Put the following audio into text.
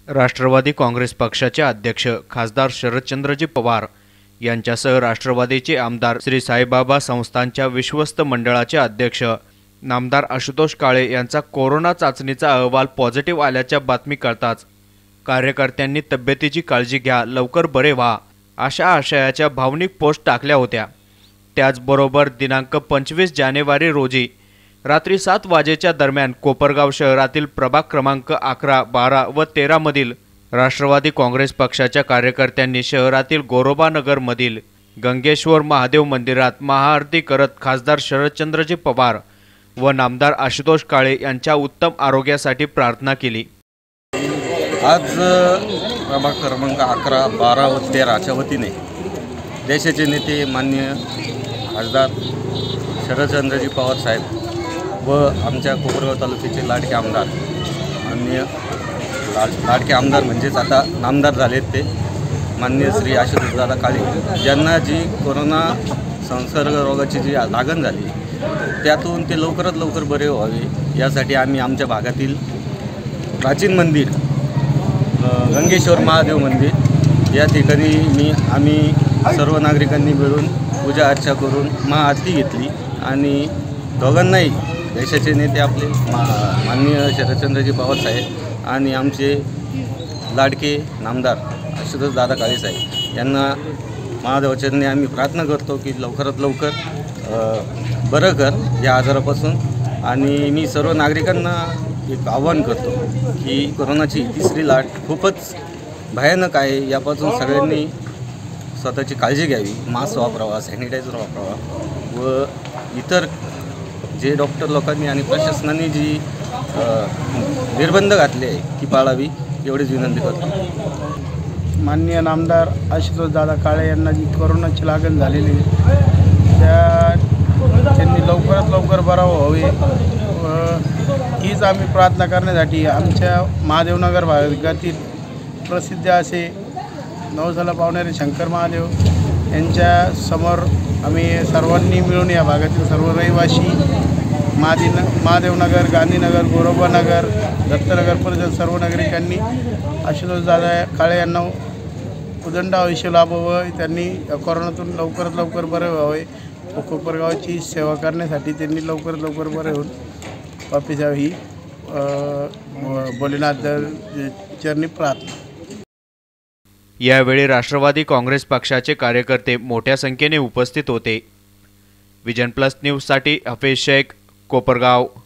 राष्ट्रवादी काँग्रेस पक्षाचे अध्यक्ष खासदार शरदचंद्रजी पवार यांच्यासह राष्ट्रवादीचे आमदार श्री साईबाबा संस्थानच्या विश्वस्त मंडळाचे अध्यक्ष नामदार आशुतोष काळे यांचा कोरोना चाचणीचा अहवाल पॉझिटिव्ह आल्याच्या बातमी कळताच कार्यकर्त्यांनी तब्येतीची काळजी घ्या, लवकर बरे व्हा अशा आशयाच्या भावनिक पोस्ट टाकल्या होत्या। त्याचबरोबर दिनांक 25 जानेवारी रोजी रात्री 7 वाजेच्या दरम्यान कोपरगाव शहरातील प्रभाग क्रमांक 11, 12 व 13 मधील राष्ट्रवादी काँग्रेस पक्षाच्या कार्यकर्त्यांनी शहरातील गोरोबा नगर मधील गंगेश्वर महादेव मंदिरात महाआरती करत खासदार शरदचंद्रजी पवार व नामदार आशुतोष काळे यांच्या उत्तम आरोग्यासाठी प्रार्थना केली। आज प्रभाग क्रमांक 11, 12 व 13 च्या वतीने देशाचे नेते माननीय खासदार शरदचंद्रजी पवार साहेब व आमच्या कोपरगाव तालुक्याचे लाडके आमदार माननीय लाडके आमदार म्हणजेच आता नामदार झालेत ते माननीय श्री आशुतोषदादा काळे ज्यांना जी कोरोना संसर्ग रोगाची जी लागण झाली त्यातून ते लवकरात लवकर बरे व्हावे यासाठी आम्ही आमच्या भागातील प्राचीन मंदिर गंगेश्वर महादेव मंदिर या ठिकाणी आम्ही सर्व नागरिकांनी मिळून पूजा अर्चा करून महाआरती घेतली आणि दोघांनाही देशाचे नेते आपले माननीय शरदचंद्रजी पवार साहेब आणि आमचे लाडके नामदार आशुतोषदादा काळे साहेब यांना महादेवाचरणी आम्ही प्रार्थना करतो की लवकरात लवकर बरं कर या आजारापासून। आणि मी सर्व नागरिकांना एक आवाहन करतो की कोरोनाची तिसरी लाट खूपच भयानक आहे, यापासून सगळ्यांनी स्वतःची काळजी घ्यावी, मास्क वापरावा, सॅनिटायझर वापरावा व इतर जे डॉक्टर लोकांनी आणि प्रशासनाने जी निर्बंध घातले आहे ती पाळावी एवढीच विनंती करतो। माननीय नामदार आशुतोषदादा काळे यांना जी कोरोनाची लागण झालेली त्यांनी लवकरात लवकर बरा व्हावे हीच आम्ही प्रार्थना करण्यासाठी आमच्या महादेवनगर भागातील प्रसिद्ध असे नवसाला पावणारे शंकर महादेव यांच्या समोर आम्ही सर्वांनी मिळून या भागातील सर्व रहिवासी महादेवनगर, गांधीनगर, गोरोबानगर, दत्तनगर परिसर सर्व नागरिकांनी आशुतोषदादा काळे यांना उदंड आयुष्य लाभावं, त्यांनी कोरोनातून लवकरात लवकर बरे व्हावे व कोपरगावची सेवा करण्यासाठी त्यांनी लवकरात लवकर बरे होऊन वापस यावे ही भोलेनाथ चरणी प्रार्थना। यावेळी राष्ट्रवादी काँग्रेस पक्षाचे कार्यकर्ते मोठ्या संख्येने उपस्थित होते। विजन प्लस न्यूजसाठी हफीज शेख, कोपरगाव।